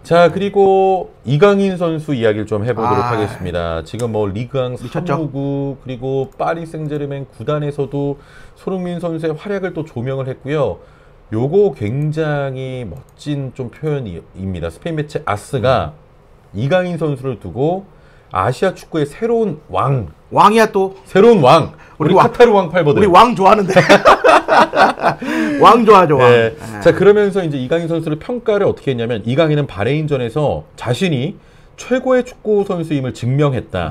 자, 그리고 이강인 선수 이야기를 좀 해보도록 아. 하겠습니다. 지금 뭐 리그앙 미쳤죠? 사무국 그리고 파리 생제르맹 구단에서도 손흥민 선수의 활약을 또 조명을 했고요. 요거 굉장히 멋진 좀 표현입니다. 스페인 매체 아스가 이강인 선수를 두고 아시아 축구의 새로운 왕이야 또. 새로운 왕. 우리 왕. 카타르 왕 팔버드. 우리 왕 좋아하는데. 왕 좋아하죠, 왕. 네. 자, 그러면서 이제 이강인 선수를 평가를 어떻게 했냐면 이강인은 바레인전에서 자신이 최고의 축구 선수임을 증명했다.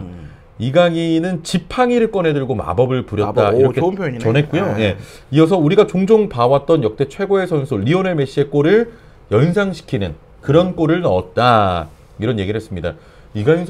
이강인은 지팡이를 꺼내들고 마법을 부렸다. 오, 이렇게 좋은 표현이네. 전했고요. 예. 이어서 우리가 종종 봐왔던 역대 최고의 선수 리오넬 메시의 골을 연상시키는 그런 골을 넣었다. 이런 얘기를 했습니다. 이강인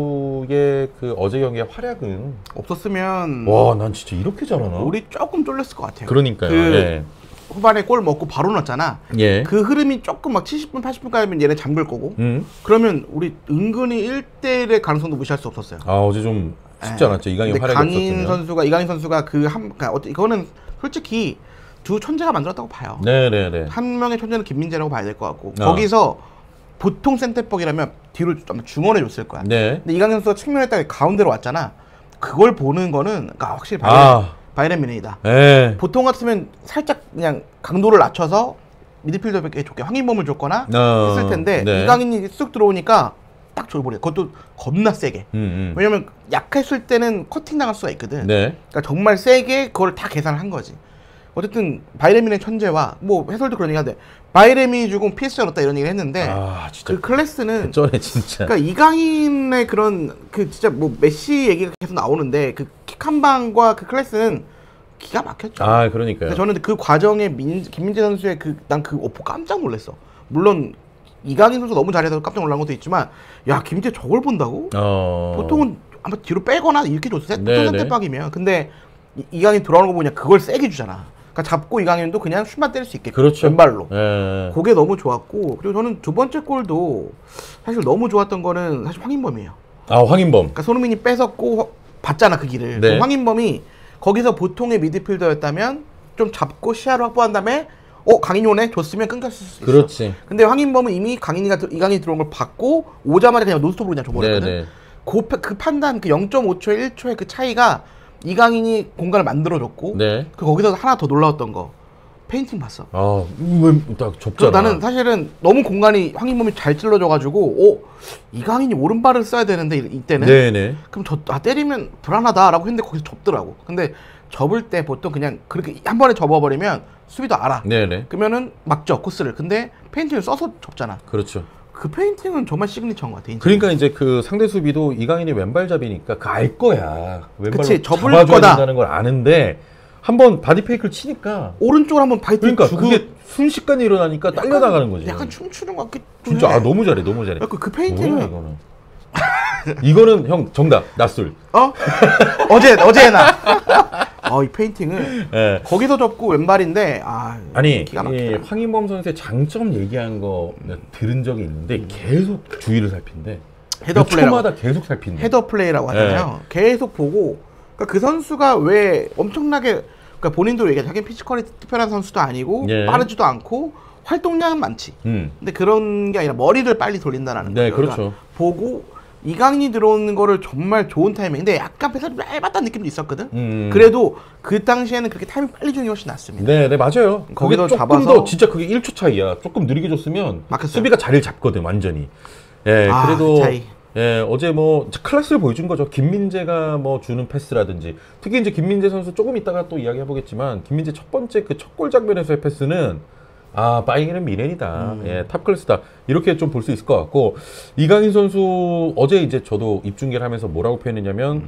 선수의 그 어제 경기의 활약은 없었으면 와, 난 진짜 이렇게 잘하나? 우리 조금 쫄렸을 것 같아요. 그러니까요. 예. 후반에 골 먹고 바로 넣었잖아. 예. 그 흐름이 조금 막 70분, 80분 가면 얘네 잠글 거고. 그러면 우리 은근히 1대1의 가능성도 무시할 수 없었어요. 아, 어제 좀 쉽지 않았죠. 이강인 활약이 없었으면. 이강인 선수가 그러니까 이거는 솔직히 두 천재가 만들었다고 봐요. 네네네. 한 명의 천재는 김민재라고 봐야 될 것 같고 거기서 보통 센터백이라면 뒤로 아마 중원에 줬을 거야. 네. 근데 이강인 선수가 측면에다가 가운데로 왔잖아. 그걸 보는 거는 그러니까 확실히 바이에른 뮌헨이다. 네. 보통 같으면 살짝 그냥 강도를 낮춰서 미드필더에게 좋게 황인범을 줬거나 했을 텐데 네. 이강인이 쑥 들어오니까 딱 줘버려. 그것도 겁나 세게. 왜냐면 약했을 때는 커팅 당할 수가 있거든. 네. 그러니까 정말 세게 그걸 다 계산을 한 거지. 어쨌든 바이에른 뮌헨의 천재와 뭐 해설도 그런 얘기하는데 바이에른 뮌헨이 주고 PS가 넣었다 이런 얘기를 했는데 진짜 그 클래스는 쩌네 진짜. 그러니까 이강인의 그런 그 진짜 뭐 메시 얘기가 계속 나오는데 그 킥 한 방과 그 클래스는 기가 막혔죠. 그러니까요. 저는 그 과정에 김민재 선수의 난 그 오포 깜짝 놀랐어. 물론 이강인 선수 너무 잘해서 깜짝 놀란 것도 있지만 야 김민재 저걸 본다고? 보통은 아마 뒤로 빼거나 이렇게 줬어. 보통 센터백이면. 근데 이강인 들어오는 거 보냐 그걸 세게 주잖아. 그러니까 잡고 이강인도 그냥 슛만 때릴 수 있게. 그렇죠. 왼발로. 네. 그게 너무 좋았고 그리고 저는 두 번째 골도 사실 너무 좋았던 거는 사실 황인범이에요. 황인범. 그러니까 손흥민이 뺏었고 봤잖아 그 길을. 네. 황인범이 거기서 보통의 미드필더였다면 좀 잡고 시야를 확보한 다음에 강인이 오네 줬으면 끊겼을 수 있어. 그렇지. 근데 황인범은 이미 이강인이 들어온 걸 받고 오자마자 그냥 노스톱으로 그냥 줘버렸거든. 네네. 그 판단 그 0.5초에 1초의 그 차이가 이강인이 공간을 만들어줬고 거기서 하나 더 놀라웠던 거 페인팅 봤어. 딱 좁잖아. 나는 사실은 너무 공간이 황인범이 잘 찔러줘가지고 이강인이 오른발을 써야 되는데 이때는 네네. 그럼 때리면 불안하다라고 했는데 거기서 접더라고. 근데 접을 때 보통 그냥 그렇게 한 번에 접어버리면 수비도 알아. 네네. 그러면은 막죠 코스를. 근데 페인팅을 써서 접잖아. 그렇죠. 그 페인팅은 정말 시그니처인 것 같아. 그러니까 이제 그 상대 수비도 이강인이 왼발잡이니까 알 거야. 왼발로 접을 잡아줘야 거다. 된다는 걸 아는데 한번 바디 페이크를 치니까 오른쪽으로 한번 바이트 그러니까 주고 그게 순식간에 일어나니까 딸려 나가는 거지. 약간 춤추는 것 같기도 진짜 해. 너무 잘해. 그 페인팅은 이거는 형 정답 낯술. 어제 나. 이 페인팅은 거기서 접고 왼발인데 아니 기가 막히다. 황인범 선수의 장점 얘기한 거 들은 적이 있는데 계속 주의를 살핀대. 헤더 플레이라고. 초마다 계속 살핀대. 헤더 플레이라고 하잖아요. 계속 보고 그러니까 그 선수가 왜 엄청나게 그러니까 본인도 얘기해 자기 피지컬이 특별한 선수도 아니고 빠르지도 않고 활동량은 많지. 근데 그런 게 아니라 머리를 빨리 돌린다라는 거예요. 그렇죠. 그러니까 보고 이강인이 들어오는 거를 정말 좋은 타이밍인데 약간 배살이 얇았다는 느낌도 있었거든. 그래도 그 당시에는 그렇게 타이밍 빨리 주는 게 훨씬 낫습니다. 네, 맞아요. 거기서 조금 잡아서 더 진짜 그게 1초 차이야. 조금 느리게 줬으면 수비가 자리를 잡거든 완전히. 그래도 차이. 어제 뭐 클래스를 보여준 거죠. 김민재가 뭐 주는 패스라든지 특히 이제 김민재 선수 조금 이따가 또 이야기해 보겠지만 김민재 첫 번째 그 첫 골 장면에서의 패스는 바이에른 뮌헨이다. 탑 클래스다. 이렇게 좀 볼 수 있을 것 같고 이강인 선수 어제 이제 저도 입중계를 하면서 뭐라고 표현했냐면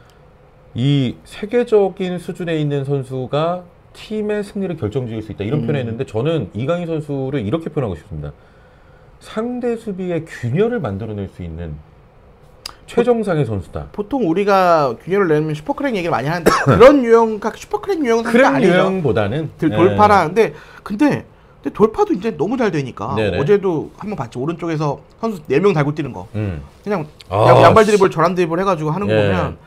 이 세계적인 수준에 있는 선수가 팀의 승리를 결정지을 수 있다. 이런 표현했는데 저는 이강인 선수를 이렇게 표현하고 싶습니다. 상대 수비의 균열을 만들어낼 수 있는 최정상의 선수다. 보통 우리가 균열을 내면 슈퍼크랙 얘기를 많이 하는데 그런 유형, 슈퍼크랙 유형은 사실 아니죠. 유형보다는 돌파라는데 근데 돌파도 이제 너무 잘 되니까 어제도 한번 봤지. 오른쪽에서 선수 4명 달고 뛰는 거 그냥 양발 드리블 저란 드리블 해가지고 하는 거 보면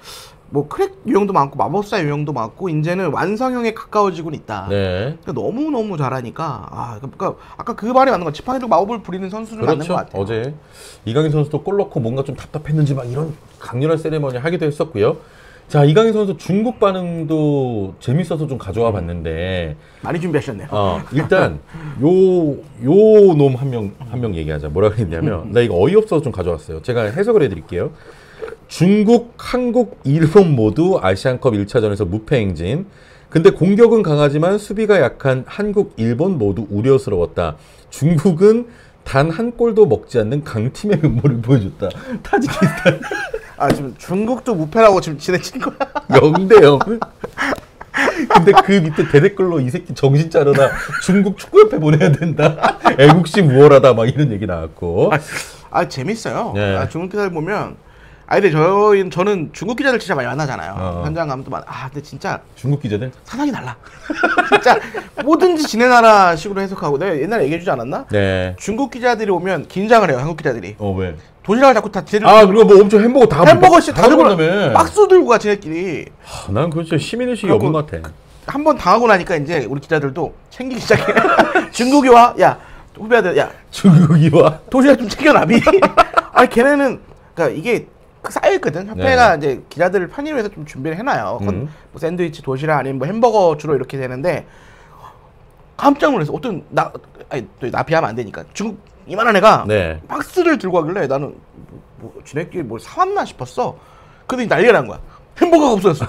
뭐 크랙 유형도 많고 마법사 유형도 많고 이제는 완성형에 가까워지고 있다. 네. 그러니까 너무 잘하니까 그러니까 아까 그 말이 맞는 거 지팡이로 마법을 부리는 선수는 맞는 그렇죠. 것 같아요. 어제 이강인 선수도 골 넣고 뭔가 좀 답답했는지 막 이런 강렬한 세레머니 하기도 했었고요. 자, 이강인 선수 중국 반응도 재밌어서 좀 가져와 봤는데 많이 준비하셨네요. 일단 요 놈 한 명 얘기하자. 뭐라 그랬냐면 나 이거 어이없어서 좀 가져왔어요. 제가 해석을 해드릴게요. 중국, 한국, 일본 모두 아시안컵 1차전에서 무패 행진. 근데 공격은 강하지만 수비가 약한 한국, 일본 모두 우려스러웠다. 중국은 단 한 골도 먹지 않는 강팀의 면모를 보여줬다. 타지키스탄. 지금 중국도 무패라고 지금 지내친 거야? 0대0. 근데 그 밑에 대댓글로 이 새끼 정신 차려라. 중국 축구협회 보내야 된다. 애국심 우월하다. 막 이런 얘기 나왔고. 재밌어요. 네. 중국 기자들 보면 근데 저는 중국 기자들 진짜 많이 만나잖아요. 현장 가면 또 근데 진짜 중국 기자들? 사상이 달라. 진짜 뭐든지 지네 나라 식으로 해석하고 내가 옛날에 얘기해주지 않았나? 네. 중국 기자들이 오면 긴장을 해요. 한국 기자들이. 왜? 도시락을 자꾸 다 쟤들 그리고 뭐 엄청 햄버거씩 다 들고 먹는다며. 박스 들고 가 지네끼리. 난 그거 진짜 시민의식이 없는 것 같아. 한 번 당하고 나니까 이제 우리 기자들도 챙기기 시작해. 중국이 와, 야 후배들, 야 중국이 와. 도시락 좀 챙겨놔비. 걔네는 그러니까 이게 쌓여있거든. 협회가 이제 기자들을 편의를 위해서 좀 준비를 해놔요. 뭐 샌드위치, 도시락 아니면 뭐 햄버거 주로 이렇게 되는데 깜짝 놀랐어. 어떤 또 나비하면 안 되니까 중국 이만한 애가 네. 박스를 들고 가길래 나는 지네끼리 뭘 사왔나 싶었어. 근데 난리가 난 거야. 햄버거가 없어졌어.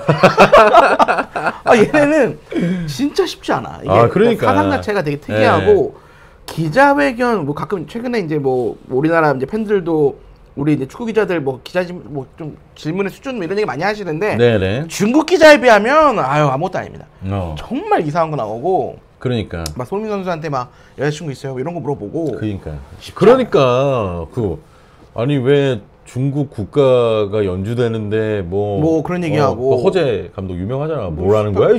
얘네는 진짜 쉽지 않아. 이게 그러니까. 사상 자체가 되게 특이하고 기자회견 뭐 가끔 최근에 이제 뭐 우리나라 이제 팬들도 우리 이제 축구 기자들 뭐 좀 질문의 수준 뭐 이런 얘기 많이 하시는데 네네. 중국 기자에 비하면 아무것도 아닙니다. 정말 이상한 거 나오고. 그러니까. 막 손흥민 선수한테 막 여자친구 있어요? 뭐 이런 거 물어보고. 그러니까 아니 왜 중국 국가가 연주되는데 뭐 그런 얘기하고 허재 감독 유명하잖아. 뭐라는 거야?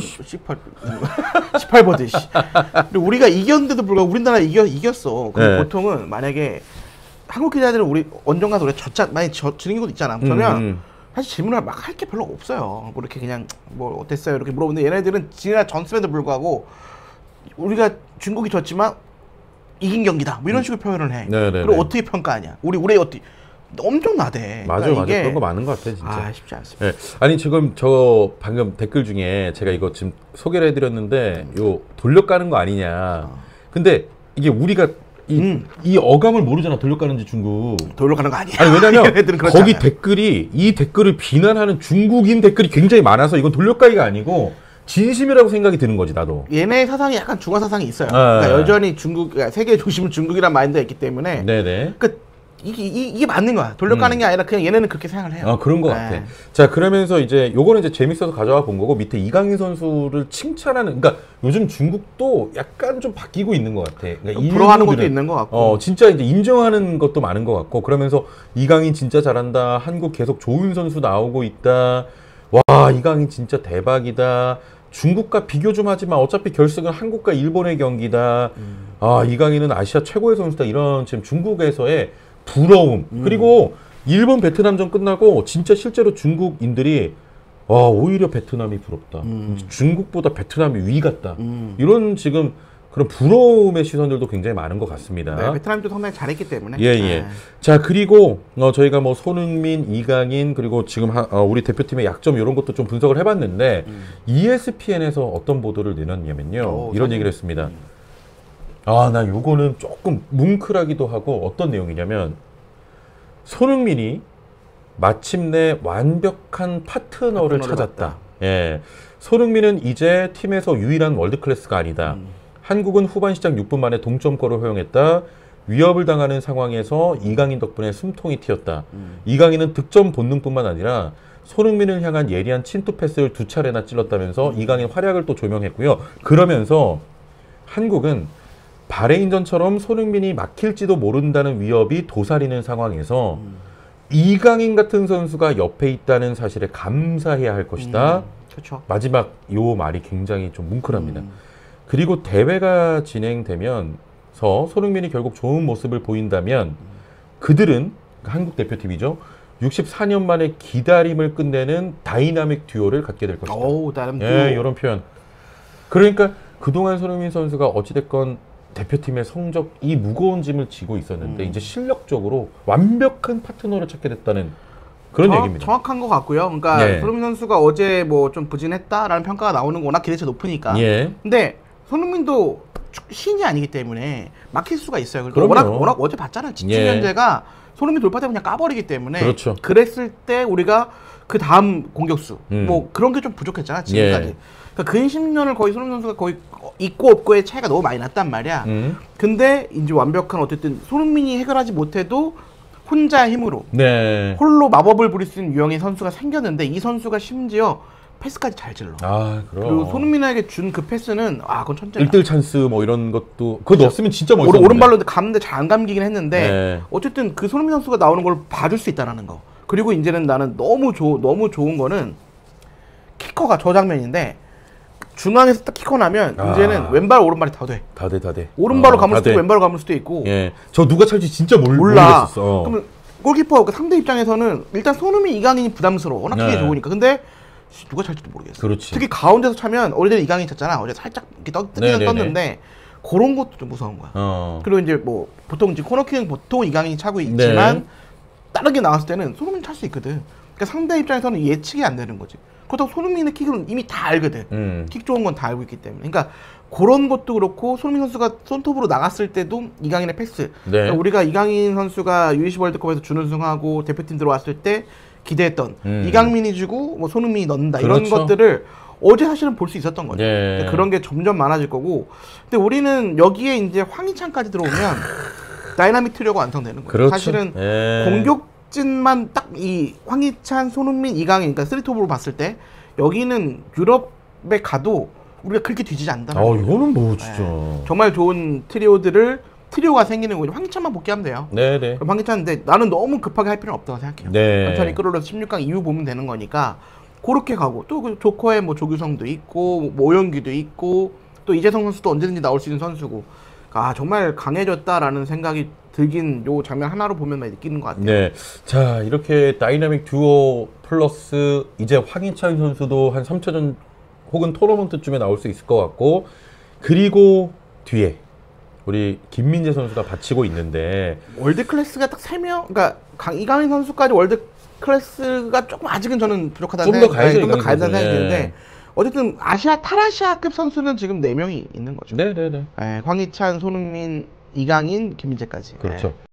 18버드. 그리고 우리가 이겼는데도 불구하고 우리나라 이겼어. 근데 보통은 만약에 한국 기자들은 우리 원정 가서 우리 많이 지는 것도 있잖아. 그러면 사실 질문을 막 할 게 별로 없어요. 뭐 이렇게 그냥 뭐 어땠어요? 이렇게 물어보는데 얘네들은 지나 전습에도 불구하고 우리가 중국이 졌지만 이긴 경기다. 뭐 이런 식으로 표현을 해. 그리고 어떻게 평가하냐? 우리 어떻게 엄청 나대. 맞아. 그런 거 많은 것 같아 진짜. 쉽지 않습니다. 아니 지금 저 방금 댓글 중에 제가 이거 지금 소개를 해드렸는데 요 돌려까는 거 아니냐. 근데 이게 우리가 이 어감을 모르잖아. 돌려까는지 중국. 돌려가는 거 아니야. 아니 왜냐면 거기 댓글이 이 댓글을 비난하는 중국인 댓글이 굉장히 많아서 이건 돌려까기가 아니고 진심이라고 생각이 드는 거지 나도. 얘네 사상이 약간 중화 사상이 있어요. 그러니까 여전히 그러니까 세계 중심은 중국이란 마인드가 있기 때문에. 네네. 그러니까 이게 맞는 거야. 돌려가는 게 아니라 그냥 얘네는 그렇게 생각을 해요. 그런 것 같아. 자, 그러면서 이제 요거는 이제 재밌어서 가져와 본 거고 밑에 이강인 선수를 칭찬하는. 그러니까 요즘 중국도 약간 좀 바뀌고 있는 것 같아. 그러니까 부러워하는 것도 있는 것 같고. 진짜 이제 인정하는 것도 많은 것 같고. 그러면서 이강인 진짜 잘한다. 한국 계속 좋은 선수 나오고 있다. 와, 이강인 진짜 대박이다. 중국과 비교 좀 하지만 어차피 결승은 한국과 일본의 경기다. 이강인은 아시아 최고의 선수다. 이런 지금 중국에서의 부러움. 그리고 일본 베트남전 끝나고 진짜 실제로 중국인들이 오히려 베트남이 부럽다. 중국보다 베트남이 위 같다. 이런 지금 그런 부러움의 시선들도 굉장히 많은 것 같습니다. 네, 베트남도 상당히 잘했기 때문에. 자, 그리고 저희가 뭐 손흥민, 이강인 그리고 지금 우리 대표팀의 약점 이런 것도 좀 분석을 해봤는데 ESPN에서 어떤 보도를 내놨냐면요. 이런 얘기를 했습니다. 나 요거는 조금 뭉클하기도 하고 어떤 내용이냐면 손흥민이 마침내 완벽한 파트너를 찾았다. 손흥민은 이제 팀에서 유일한 월드클래스가 아니다. 한국은 후반 시작 6분 만에 동점골을 허용했다. 위협을 당하는 상황에서 이강인 덕분에 숨통이 튀었다. 이강인은 득점 본능뿐만 아니라 손흥민을 향한 예리한 침투 패스를 2차례나 찔렀다면서 이강인 활약을 또 조명했고요. 그러면서 한국은 바레인전처럼 손흥민이 막힐지도 모른다는 위협이 도사리는 상황에서 이강인 같은 선수가 옆에 있다는 사실에 감사해야 할 것이다. 그렇죠. 마지막 요 말이 굉장히 좀 뭉클합니다. 그리고 대회가 진행되면서 손흥민이 결국 좋은 모습을 보인다면 그들은 한국 대표팀이죠. 64년 만에 기다림을 끝내는 다이나믹 듀오를 갖게 될 것이다. 오, 다른 예, 이런 표현. 그러니까 그동안 손흥민 선수가 어찌됐건 대표팀의 성적 이 무거운 짐을 지고 있었는데 이제 실력적으로 완벽한 파트너를 찾게 됐다는 그런 얘기입니다. 정확한 것 같고요. 그러니까 네. 손흥민 선수가 어제 뭐 좀 부진했다라는 평가가 나오는 거 워낙 기대치가 높으니까. 예. 근데 손흥민도 신이 아니기 때문에 막힐 수가 있어요. 그리고 그럼요. 워낙 어제 봤잖아요. 집중 예. 현재가 손흥민 돌파 때문에 그냥 까버리기 때문에. 그렇죠. 그랬을 때 우리가 그 다음 공격수 뭐 그런 게 좀 부족했잖아 지금까지. 예. 그러니까 근 10년을 거의 손흥민 선수가 거의 있고 없고의 차이가 너무 많이 났단 말이야. 근데 이제 완벽한 어쨌든 손흥민이 해결하지 못해도 혼자의 힘으로 네. 홀로 마법을 부릴 수 있는 유형의 선수가 생겼는데 이 선수가 심지어 패스까지 잘 질러. 아, 그럼. 그리고 손흥민에게 준 그 패스는 그건 천재다. 1대1 찬스 뭐 이런 것도 그거 넣었으면 진짜 멋있었는데. 오른발로 감는데 잘 안 감기긴 했는데 네. 어쨌든 그 손흥민 선수가 나오는 걸 봐줄 수 있다라는 거. 그리고 이제는 나는 너무 좋은 거는 키커가 저 장면인데 중앙에서 딱 키커 나면 이제는 왼발 오른발이 다 돼. 다 돼. 오른발로 감을 다 수도 있고 돼. 왼발로 감을 수도 있고. 예. 저 누가 찰지 진짜 몰라. 모르겠었어. 그러면 골키퍼 그 상대 입장에서는 일단 손흥민 이강인이 부담스러워. 워낙 크게 네. 좋으니까. 근데 누가 찰지도 모르겠어. 그렇지. 특히 가운데서 차면 원래는 이강인이 찼잖아. 어제 살짝 이렇게 뜨기는 떴는데 그런 것도 좀 무서운 거야. 그리고 이제 뭐 보통 이제 코너킥은 보통 이강인이 차고 있지만 네. 다르게 나왔을 때는 손흥민 찰 수 있거든. 그러니까 상대 입장에서는 예측이 안 되는 거지. 그렇다고 손흥민의 킥은 이미 다 알거든. 킥 좋은 건 다 알고 있기 때문에. 그러니까 그런 것도 그렇고 손흥민 선수가 손톱으로 나갔을 때도 이강인의 패스. 네. 그러니까 우리가 이강인 선수가 U20 월드컵에서 준우승하고 대표팀 들어왔을 때 기대했던 이강민이 주고 뭐 손흥민이 넣는다 그렇죠. 이런 것들을 어제 사실은 볼 수 있었던 거죠. 네. 그런 게 점점 많아질 거고. 근데 우리는 여기에 이제 황희찬까지 들어오면 다이나믹 트리오가 완성되는 거예요. 그렇죠. 사실은 예. 공격진만 딱 이 황희찬, 손흥민, 이강인, 그러니까 쓰리톱으로 봤을 때 여기는 유럽에 가도 우리가 그렇게 뒤지지 않는다. 이거는 뭐 진짜. 정말 좋은 트리오가 생기는 거죠. 황희찬만 복귀하면 돼요. 네네. 그럼 황희찬인데 나는 너무 급하게 할 필요는 없다고 생각해요. 네. 천천히 끌어올려서 16강 이후 보면 되는 거니까 그렇게 가고 또 그 조커에 뭐 조규성도 있고 뭐 오영규도 있고 또 이재성 선수도 언제든지 나올 수 있는 선수고 정말 강해졌다라는 생각이 들긴 요 장면 하나로 보면 많이 느끼는 것 같아요. 네. 자, 이렇게 다이나믹 듀오 플러스 이제 황희찬 선수도 한 3차전 혹은 토너먼트쯤에 나올 수 있을 것 같고 그리고 뒤에 우리 김민재 선수가 받치고 있는데 월드 클래스가 딱 3명, 그러니까 이강인 선수까지 월드 클래스가 조금 아직은 저는 부족하다는 좀 더 가야죠. 좀 더 가야 된다는 생각이 예. 드는데 어쨌든 탈아시아급 선수는 지금 4명이 있는 거죠. 네네네. 황희찬, 손흥민, 이강인, 김민재까지. 그렇죠.